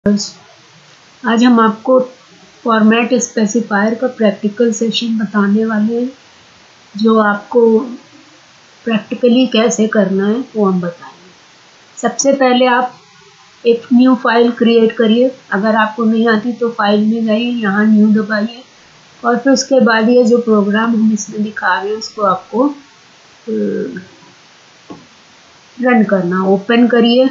आज हम आपको फॉर्मेट स्पेसिफायर का प्रैक्टिकल सेशन बताने वाले हैं, जो आपको प्रैक्टिकली कैसे करना है वो हम बताएंगे। सबसे पहले आप एक न्यू फाइल क्रिएट करिए। अगर आपको नहीं आती तो फाइल में जाइए, यहाँ न्यू दबाइए और फिर उसके बाद ये जो प्रोग्राम हम इसमें दिखा रहे हैं उसको आपको रन करना। ओपन करिए।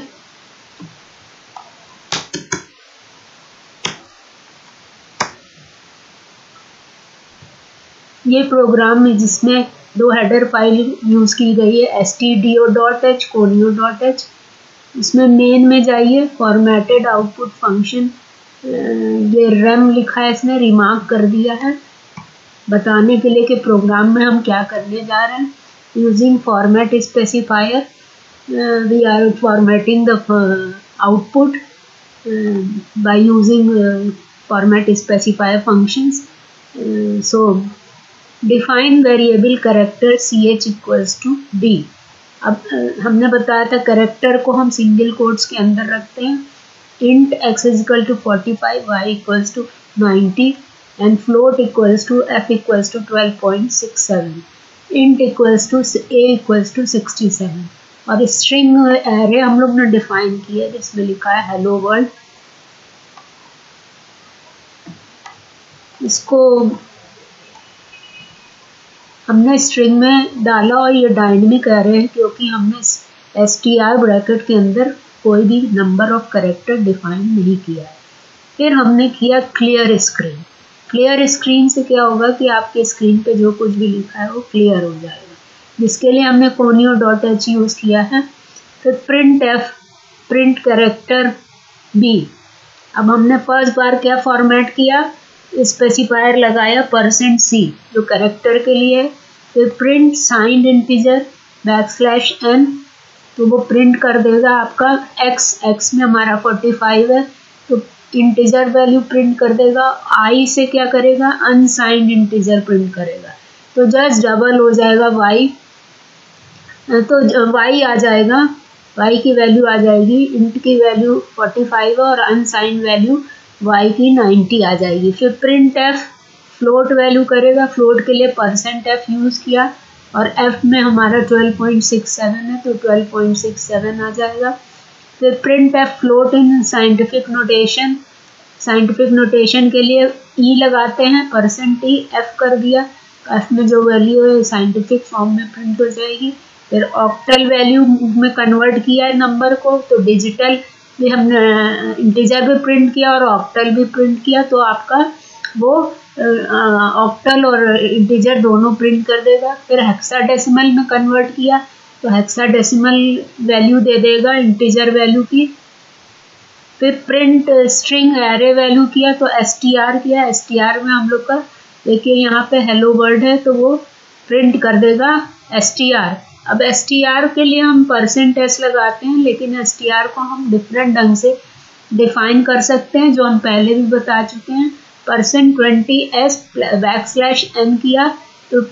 ये प्रोग्राम में जिसमें दो हेडर फाइल यूज़ की गई है, stdio.h, conio.h। इसमें मेन में जाइए, फॉर्मेटेड आउटपुट फंक्शन, ये रैम लिखा है, इसने रिमार्क कर दिया है बताने के लिए कि प्रोग्राम में हम क्या करने जा रहे हैं। Using format specifier we are formatting the output by using format specifier functions. So define variable character ch equals to d। अब हमने बताया था करेक्टर को हम सिंगल कोट्स के अंदर रखते हैं। Int x equal to 45, y equals to 90 and float equals to f equals to 12.67, int equals to a equals to 67। और स्ट्रिंग एरे हम लोग ने डिफाइन किया है जिसमें लिखा है हेलो वर्ल्ड। इसको हमने स्ट्रिंग में डाला और ये डायनेमिक एरे है क्योंकि हमने str ब्रैकेट के अंदर कोई भी नंबर ऑफ कैरेक्टर डिफाइन नहीं किया है। फिर हमने किया क्लियर स्क्रीन। क्लियर स्क्रीन से क्या होगा कि आपके स्क्रीन पे जो कुछ भी लिखा है वो क्लियर हो जाएगा, जिसके लिए हमने conio.h यूज़ किया है। फिर print f, print character b। अब हमने फर्स्ट बार क्या फॉर्मेट किया, स्पेसिफायर लगाया %c जो कैरेक्टर के लिए। फिर प्रिंट साइंड इंटीजर \n, तो वो प्रिंट कर देगा आपका x में हमारा 45 है तो इंटीजर वैल्यू प्रिंट कर देगा। i से क्या करेगा, अनसाइंड इंटीजर प्रिंट करेगा, तो जस्ट डबल हो जाएगा y, तो y आ जाएगा, y की वैल्यू आ जाएगी, इंट की वैल्यू 45 और अनसाइंड वैल्यू y की 90 आ जाएगी। फिर प्रिंट f फ्लोट वैल्यू करेगा, फ्लोट के लिए %f यूज़ किया और f में हमारा 12.67 है तो 12.67 आ जाएगा। फिर print f float in scientific notation, scientific notation के लिए e लगाते हैं, %e f कर दिया, f में जो वैल्यू है साइंटिफिक फॉर्म में प्रिंट हो जाएगी। फिर ऑक्टल वैल्यू में कन्वर्ट किया है नंबर को, तो डिजिटल भी हमने इंटीजर भी प्रिंट किया और ऑक्टल भी प्रिंट किया, तो आपका वो ऑक्टल और इंटीजर दोनों प्रिंट कर देगा। फिर हेक्साडेसिमल में कन्वर्ट किया तो हेक्साडेसिमल वैल्यू दे देगा इंटीजर वैल्यू की। फिर प्रिंट स्ट्रिंग एरे वैल्यू किया तो str किया, str में हम लोग का देखिए यहाँ पे हेलो वर्ल्ड है तो वो प्रिंट कर देगा str। अब str के लिए हम %s लगाते हैं, लेकिन str को हम डिफरेंट ढंग से डिफाइन कर सकते हैं जो हम पहले भी बता चुके हैं। %20s \n किया तो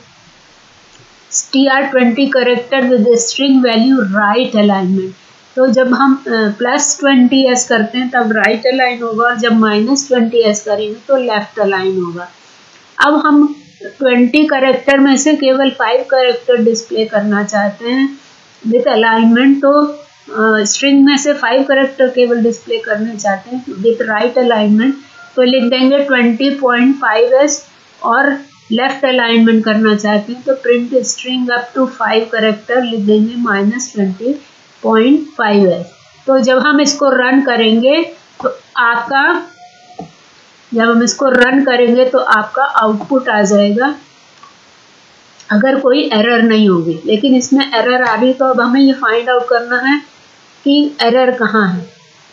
str20 character with string value right alignment, तो जब हम +20s करते हैं तब राइट अलाइन होगा और जब -20s करेंगे तो लेफ्ट अलाइन होगा। अब हम 20 करेक्टर में से केवल 5 करेक्टर डिस्प्ले करना चाहते हैं विद अलाइनमेंट, तो स्ट्रिंग में से 5 करेक्टर केवल डिस्प्ले करने चाहते हैं विद राइट अलाइनमेंट, तो लिख देंगे 20.5s और लेफ्ट अलाइनमेंट करना चाहते हैं तो print string up to 5 character लिख देंगे -20.5s। तो जब हम इसको रन करेंगे तो आपका आउटपुट आ जाएगा अगर कोई एरर नहीं होगी। लेकिन इसमें एरर आ रही तो अब हमें ये फाइंड आउट करना है कि एरर कहाँ है।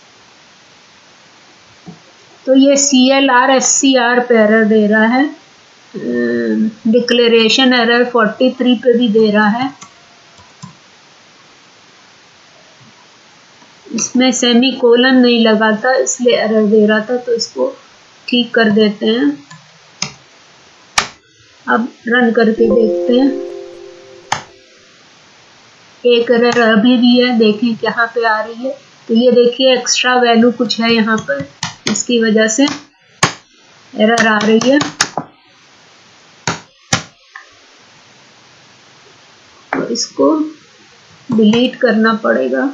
तो ये CLR SCR पे एरर दे रहा है, डिक्लेरेशन एरर 43 पे भी दे रहा है, इसमें सेमीकोलन नहीं लगा था इसलिए एरर दे रहा था, तो इसको ठीक कर देते हैं। अब रन करके देखते हैं। एक एरर अभी भी है, देखें कहाँ पे आ रही है, तो ये देखिए एक्स्ट्रा वैल्यू कुछ है यहाँ पर, इसकी वजह से एरर आ रही है। तो इसको डिलीट करना पड़ेगा।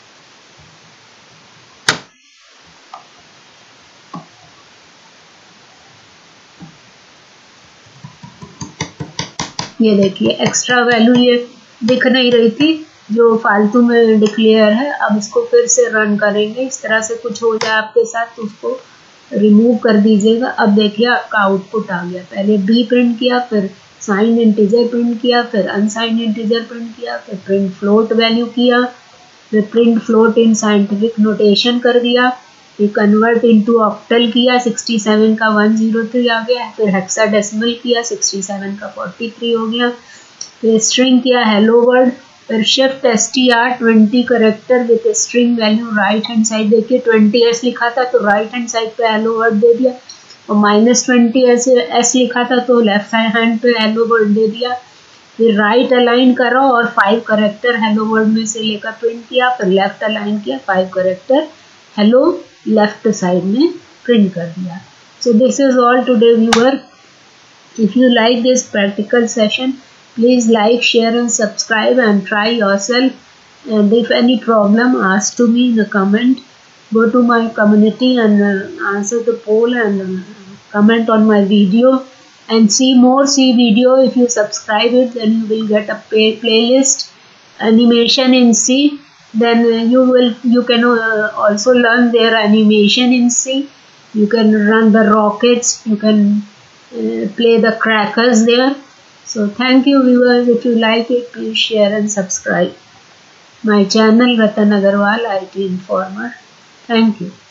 ये देखिए एक्स्ट्रा वैल्यू ये दिख नहीं रही थी जो फालतू में डिक्लेयर है। अब इसको फिर से रन करेंगे, इस तरह से कुछ हो जाए आपके साथ तो उसको रिमूव कर दीजिएगा। अब देखिए आपका आउटपुट आ गया। पहले बी प्रिंट किया, फिर साइन इंटीजर प्रिंट किया, फिर अनसाइन इंटीजर प्रिंट किया, फिर प्रिंट फ्लोट वैल्यू किया, फिर print float in scientific notation कर दिया, फिर कन्वर्ट इनटू ऑक्टल किया, 67 का 103 आ गया, फिर हेक्साडेसिमल किया, 67 का 43 हो गया, फिर स्ट्रिंग किया हेलो वर्ल्ड, फिर shift str 20 character with string value right hand side. देखिए 20s लिखा था तो राइट हैंड साइड पे हेलो वर्ल्ड दे दिया, और -20s लिखा था तो लेफ्ट हैंड पे हेलो वर्ल्ड दे दिया। फिर राइट अलाइन करो और 5 करेक्टर हेलो वर्ल्ड में से लेकर प्रिंट किया, फिर लेफ्ट अलाइन किया, 5 करेक्टर हेलो लेफ्ट साइड में प्रिंट कर दिया। So this is all today viewer. If you like this practical session, please like, share and subscribe and try yourself. And if any problem, ask to me in the comment. Go to my community and answer the poll and comment on my video. And see more C video. If you subscribe it, then you will get a playlist animation in C. Then you can also learn their animation in C. You can run the rockets. You can play the crackers there. So thank you viewers. If you like it, please share and subscribe my channel Ratan Agarwal IT Informer. Thank you.